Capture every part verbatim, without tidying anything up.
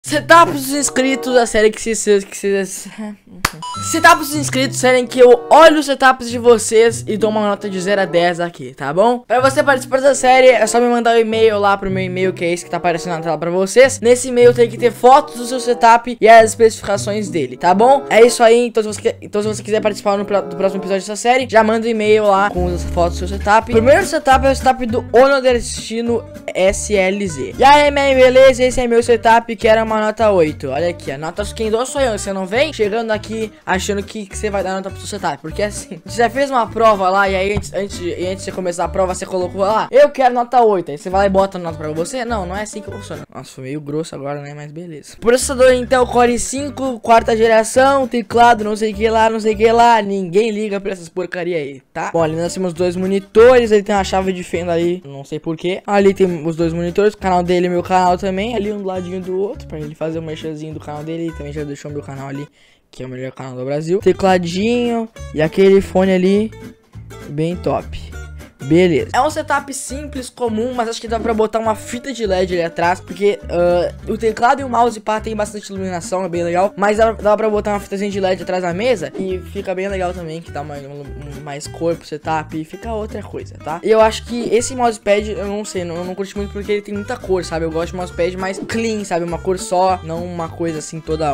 Setups dos inscritos, a série que vocês... Que vocês... Setups dos inscritos, série em que eu olho os setups de vocês e dou uma nota de zero a dez aqui, tá bom? Pra você participar dessa série, é só me mandar um e-mail lá pro meu e-mail, que é esse que tá aparecendo na tela pra vocês. Nesse e-mail tem que ter fotos do seu setup e as especificações dele, tá bom? É isso aí, então se você, então, se você quiser participar no, do próximo episódio dessa série, já manda um e-mail lá com as fotos do seu setup. O primeiro setup é o setup do Onodestino S L Z. E aí, man, beleza? Esse é meu setup, que era uma nota oito. Olha aqui, a nota quem dou sou eu. Você não vem chegando aqui achando que, que você vai dar nota pro seu setup. Porque assim, você já fez uma prova lá e aí antes, antes, e antes de começar a prova você colocou lá, eu quero nota oito. Aí você vai lá e bota a nota pra você. Não, não é assim que funciona. Nossa, foi meio grosso agora, né? Mas beleza. Processador Intel Core cinco, quarta geração, teclado, não sei o que lá, não sei o que lá. Ninguém liga pra essas porcaria aí, tá? Bom, ali nós temos dois monitores. Ele tem uma chave de fenda ali, não sei porquê. Ali tem os dois monitores, o canal dele e meu canal também. Ali um do ladinho do outro, pra ele fazer o merchanzinho do canal dele. Ele também já deixou meu canal ali, que é o melhor canal do Brasil. Tecladinho e aquele fone ali, bem top. Beleza. É um setup simples, comum, mas acho que dá pra botar uma fita de L E D ali atrás, porque uh, o teclado e o mouse pá tem bastante iluminação, é bem legal. Mas dá, dá pra botar uma fitazinha de L E D atrás da mesa e fica bem legal também, que dá uma, um, um, mais cor pro setup e fica outra coisa, tá? E eu acho que esse mousepad, eu não sei, não, eu não curti muito porque ele tem muita cor, sabe? Eu gosto de mousepad mais clean, sabe? Uma cor só, não uma coisa assim toda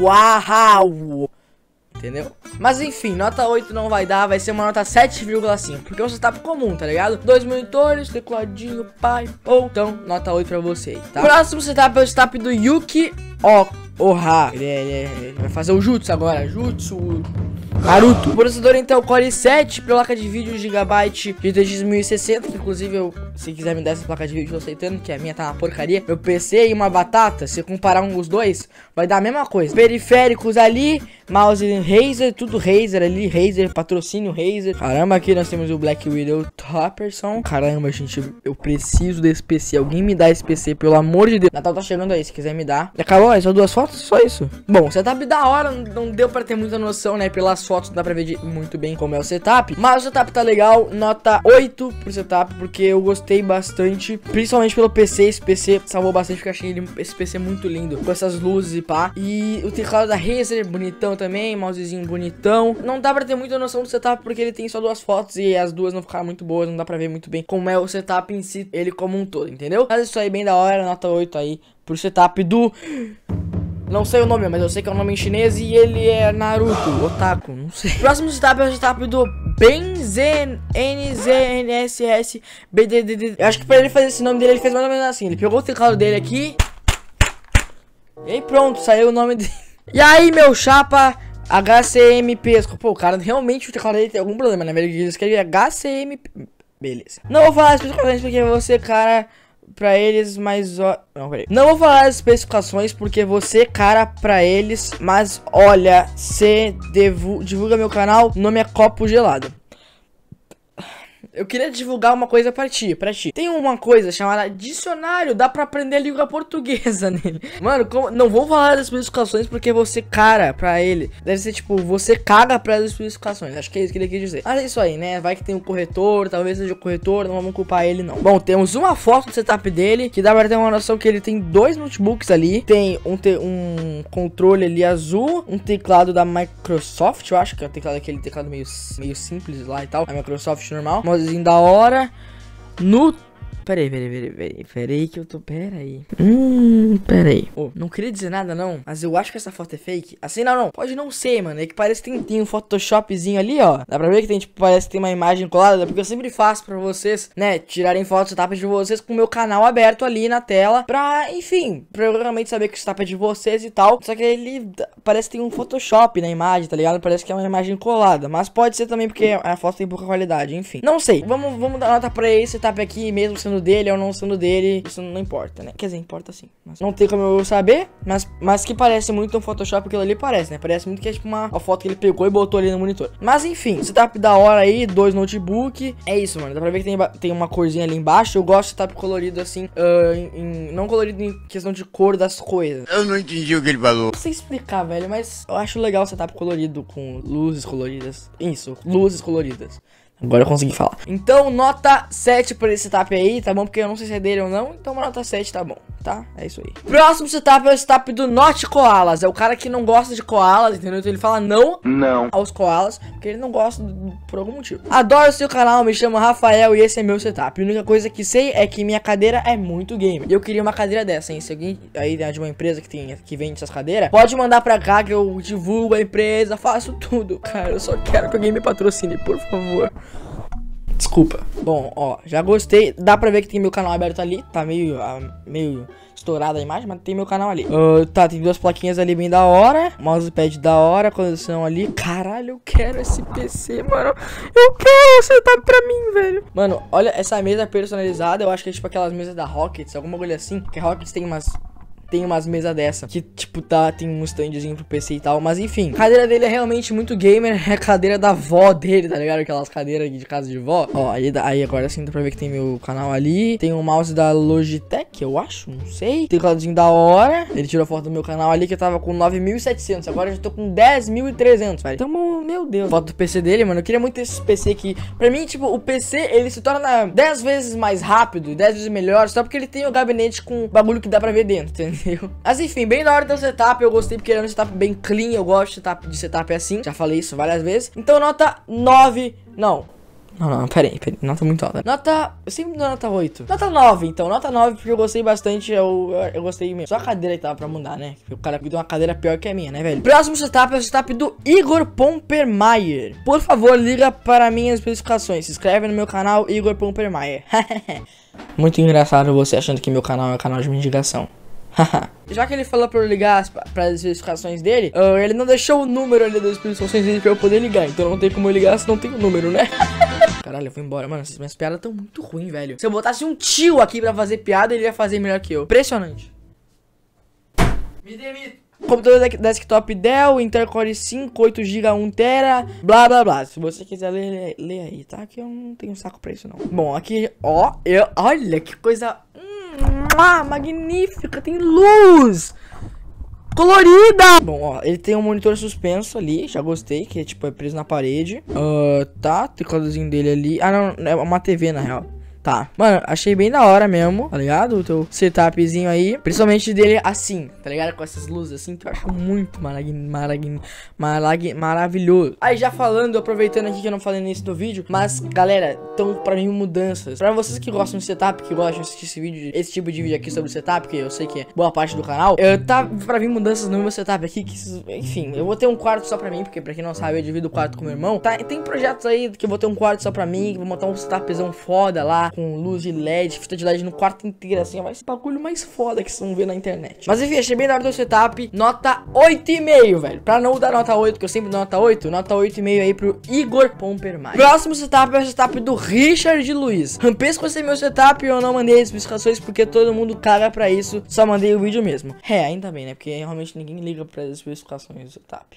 uau! Entendeu? Mas enfim, nota oito não vai dar, vai ser uma nota sete vírgula cinco, porque é um setup comum, tá ligado? Dois monitores, tecladinho, pai, ou então nota oito pra você aí, tá? Próximo setup é o setup do Yuki Oha. Ele, é, ele, é, ele vai fazer o Jutsu agora, Jutsu Naruto. Processador Intel Core sete, placa de vídeo Gigabyte G T X mil e sessenta, que inclusive eu, se quiser me dar essa placa de vídeo, eu tô aceitando, que a minha tá uma porcaria. Meu P C e uma batata, se comparar um dos dois, vai dar a mesma coisa. Periféricos ali, mouse Razer, tudo Razer ali, Razer, patrocínio Razer. Caramba, aqui nós temos o Black Widow Topperson. Caramba, gente, eu preciso desse P C. Alguém me dá esse P C, pelo amor de Deus. Natal tá chegando aí, se quiser me dar. Acabou, é só duas fotos, só isso. Bom, setup da hora, não deu pra ter muita noção, né? Pelas fotos dá pra ver de, muito bem como é o setup. Mas o setup tá legal, nota oito pro setup, porque eu gostei bastante, principalmente pelo P C. Esse P C salvou bastante, porque eu achei ele, esse P C muito lindo, com essas luzes e pá. E o teclado da Razer, bonitão também, mousezinho bonitão. Não dá pra ter muita noção do setup, porque ele tem só duas fotos e as duas não ficaram muito boas, não dá pra ver muito bem como é o setup em si, ele como um todo, entendeu? Mas isso aí bem da hora, nota oito aí pro setup do... Não sei o nome, mas eu sei que é um nome em chinês e ele é Naruto, Otaku, não sei. Próximo setup é o setup do Benzen N Z N S S B D D D. Eu acho que pra ele fazer esse nome dele, ele fez mais ou menos assim. Ele pegou o teclado dele aqui e aí pronto, saiu o nome dele. E aí, meu chapa, H C M P. Pô, o cara realmente o teclado dele tem algum problema, né? Ele escreve H C M P. Beleza. Não vou falar especificamente porque você, cara... Pra eles, mas ó... Não, peraí. Não vou falar as especificações porque você, cara, pra eles. Mas olha, você divulga meu canal, o nome é Copo Gelado. Eu queria divulgar uma coisa pra ti, pra ti. Tem uma coisa chamada dicionário, dá pra aprender a língua portuguesa nele. Mano, como... não vou falar das especificações porque você cara pra ele. Deve ser tipo, você caga pras especificações. Acho que é isso que ele quis dizer. Mas é isso aí, né? Vai que tem um corretor, talvez seja o corretor, não vamos culpar ele não. Bom, temos uma foto do setup dele, que dá pra ter uma noção que ele tem dois notebooks ali. Tem um, te... um controle ali azul, um teclado da Microsoft, eu acho que é o teclado, aquele teclado meio, meio simples lá e tal. A Microsoft normal. Da hora no... Peraí, peraí, peraí, peraí, peraí que eu tô... Peraí. Hum, peraí. Oh, não queria dizer nada, não. Mas eu acho que essa foto é fake. Assim, não, não. Pode não ser, mano. É que parece que tem, tem um Photoshopzinho ali, ó. Dá pra ver que tem, tipo, parece que tem uma imagem colada. Porque eu sempre faço pra vocês, né, tirarem fotos do setup de vocês com o meu canal aberto ali na tela. Pra, enfim, pra eu realmente saber que o setup é de vocês e tal. Só que ele parece que tem um Photoshop na imagem, tá ligado? Parece que é uma imagem colada. Mas pode ser também porque a foto tem pouca qualidade, enfim. Não sei. Vamos, vamos dar nota pra esse setup aqui, mesmo sendo dele ou não sendo dele, isso não importa, né? Quer dizer, importa sim, mas não tem como eu saber, mas, mas que parece muito um Photoshop, aquilo ali parece, né? Parece muito que é tipo uma, uma foto que ele pegou e botou ali no monitor. Mas enfim, setup da hora aí, dois notebook, é isso, mano. Dá pra ver que tem, tem uma corzinha ali embaixo. Eu gosto de setup colorido assim, uh, em, em, não colorido em questão de cor das coisas. Eu não entendi o que ele falou. Não sei explicar, velho, mas eu acho legal o setup colorido com luzes coloridas. Isso, luzes coloridas. Agora eu consegui falar. Então, nota sete por esse setup aí, tá bom? Porque eu não sei se é dele ou não. Então, uma nota sete tá bom, tá? É isso aí. Próximo setup é o setup do Not Koalas. É o cara que não gosta de koalas, entendeu? Então ele fala não, não. aos koalas, porque ele não gosta do, por algum motivo. Adoro o seu canal, me chamo Rafael e esse é meu setup. A única coisa que sei é que minha cadeira é muito gamer. E eu queria uma cadeira dessa, hein? Se alguém aí de uma empresa que, tem, que vende essas cadeiras, pode mandar pra cá que eu divulgo a empresa, faço tudo. Cara, eu só quero que alguém me patrocine, por favor. Desculpa. Bom, ó, já gostei. Dá pra ver que tem meu canal aberto ali. Tá meio, uh, meio estourada a imagem, mas tem meu canal ali. Uh, tá, tem duas plaquinhas ali bem da hora. Mousepad da hora, conexão ali. Caralho, eu quero esse P C, mano. Eu quero esse setup pra mim, velho. Mano, olha essa mesa personalizada. Eu acho que é tipo aquelas mesas da Rockets, alguma coisa assim. Porque a Rockets tem umas... Tem umas mesas dessa, que tipo, tá, tem um standzinho pro P C e tal, mas enfim. A cadeira dele é realmente muito gamer, é a cadeira da vó dele, tá ligado? Aquelas cadeiras de casa de vó. Ó, aí, aí agora sim dá pra ver que tem meu canal ali. Tem um mouse da Logitech, eu acho, não sei. Tem um tecladinho da hora. Ele tirou foto do meu canal ali que eu tava com nove mil e setecentos, agora eu já tô com dez mil e trezentos, velho. Então, meu Deus. Foto do P C dele, mano, eu queria muito esse P C aqui. Pra mim, tipo, o P C, ele se torna dez vezes mais rápido, dez vezes melhor, só porque ele tem o gabinete com bagulho que dá pra ver dentro, entendeu? Mas enfim, bem da hora do setup, eu gostei porque ele é um setup bem clean, eu gosto de setup, de setup assim, já falei isso várias vezes. Então nota nove, não, não, não, peraí, peraí, nota muito alta. Nota, eu sempre dou nota oito. Nota nove, então, nota nove porque eu gostei bastante, eu, eu, eu gostei mesmo. Só a cadeira que tava pra mudar, né? Porque o cara deu uma cadeira pior que a minha, né, velho? Próximo setup é o setup do Igor Pompermayer. Por favor, liga para minhas especificações, se inscreve no meu canal, Igor Pompermayer. Muito engraçado você achando que meu canal é um canal de mendigação. Já que ele falou pra eu ligar para as especificações dele, uh, ele não deixou o número ali das especificações dele pra eu poder ligar. Então não tem como eu ligar se não tem o número, né? Caralho, eu vou embora, mano. Essas minhas piadas tão muito ruins, velho. Se eu botasse um tio aqui pra fazer piada, ele ia fazer melhor que eu. Impressionante. Me demito. Computador desktop Dell, Intel Core cinco, oito gigas, um tera, blá blá blá. Se você quiser ler, lê aí, tá? Que eu não tenho saco pra isso, não. Bom, aqui, ó, eu, olha que coisa... Ah, magnífica, tem luz colorida. Bom, ó, ele tem um monitor suspenso ali, já gostei, que é tipo, é preso na parede. uh, Tá, tecladozinho dele ali. Ah, não, é uma T V na real. Tá, mano, achei bem da hora mesmo, tá ligado? O teu setupzinho aí, principalmente dele assim, tá ligado? Com essas luzes assim, que eu acho muito marag... Marag... Marag... maravilhoso. Aí já falando, aproveitando aqui que eu não falei nisso do vídeo, mas galera, então pra mim mudanças. Pra vocês que gostam de setup, que gostam de assistir esse vídeo, esse tipo de vídeo aqui sobre setup, que eu sei que é boa parte do canal, eu, tá pra mim mudanças no meu setup aqui, que enfim, eu vou ter um quarto só pra mim, porque pra quem não sabe, eu divido o quarto com meu irmão. Tá, tem projetos aí que eu vou ter um quarto só pra mim, que vou montar um setupzão foda lá, com luz de L E D, fita de L E D no quarto inteiro, assim, é mais bagulho mais foda que vocês vão ver na internet. Mas enfim, achei bem da hora do setup, nota oito e meio, velho. Pra não dar nota oito, que eu sempre dou nota oito, nota oito e meio aí pro Igor Pompermayer. Próximo setup é o setup do Richard Luiz. Rampês com esse meu setup, eu não mandei as especificações porque todo mundo caga pra isso, só mandei o vídeo mesmo. É, ainda bem, né, porque realmente ninguém liga para as especificações do setup.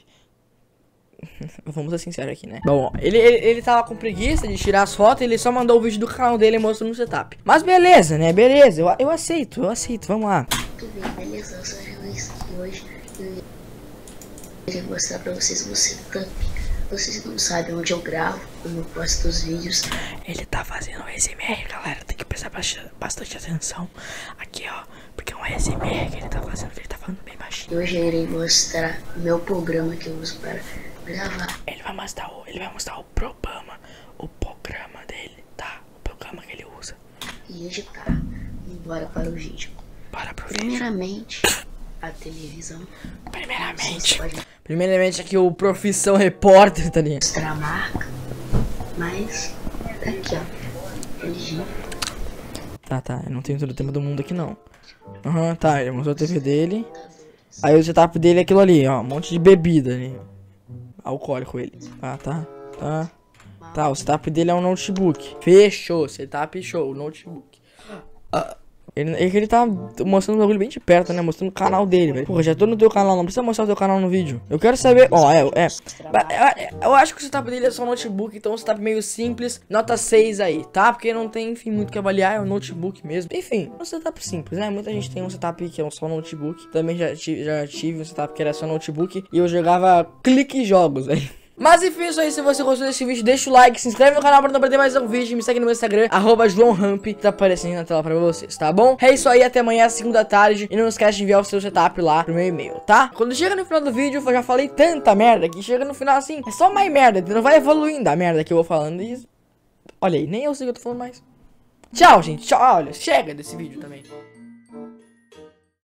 Vamos ser sinceros aqui, né? Bom, ele, ele, ele tava com preguiça de tirar as fotos, ele só mandou o vídeo do canal dele mostrando o setup. Mas beleza, né? Beleza, eu, eu aceito, eu aceito, vamos lá. Tudo bem, beleza? Eu sou o Luiz e hoje eu queria mostrar pra vocês o setup. Vocês não sabem onde eu gravo, como eu posto os vídeos. Ele tá fazendo um A S M R, galera, tem que prestar bastante atenção aqui, ó, porque é um A S M R que ele tá fazendo, que ele tá falando bem baixinho. E hoje eu irei mostrar o meu programa que eu uso para gravar. Ele vai mostrar o, ele vai mostrar o programa, o programa dele, tá? O programa que ele usa. E editar. Bora para o vídeo. Bora pro vídeo. Primeiramente, a televisão. Primeiramente. Pode... Primeiramente aqui o profissão repórter, tá ligado? Mostrar a marca. Mas, tá aqui, ó. L G. Tá, tá. Eu não tenho todo o tempo do mundo aqui, não. Aham, uhum, tá. Ele mostrou a T V dele. Aí o setup dele é aquilo ali, ó. Um monte de bebida ali. Alcoólico ele. Ah, tá. Tá. Tá, o setup dele é um notebook. Fechou. Setup show. Notebook. Ah. Ele, ele tá mostrando um bagulho bem de perto, né? Mostrando o canal dele, velho. Porra, já tô no teu canal, não precisa mostrar o teu canal no vídeo. Eu quero saber... Ó, é, é. Eu, eu acho que o setup dele é só um notebook, então um setup meio simples. Nota seis aí, tá? Porque não tem, enfim, muito que avaliar, é um notebook mesmo. Enfim, um setup simples, né? Muita gente tem um setup que é só notebook. Também já, já tive um setup que era só notebook. E eu jogava clique jogos, velho. Mas enfim, isso aí. Se você gostou desse vídeo, deixa o like, se inscreve no canal pra não perder mais um vídeo. Me segue no meu Instagram, arroba joãoramp, tá aparecendo na tela pra vocês, tá bom? É isso aí, até amanhã, segunda tarde. E não esquece de enviar o seu setup lá pro meu e-mail, tá? Quando chega no final do vídeo, eu já falei tanta merda que chega no final assim, é só mais merda, não vai evoluindo a merda que eu vou falando. E olha aí, nem eu sei o que eu tô falando mais. Tchau, gente, tchau, olha, chega desse vídeo também.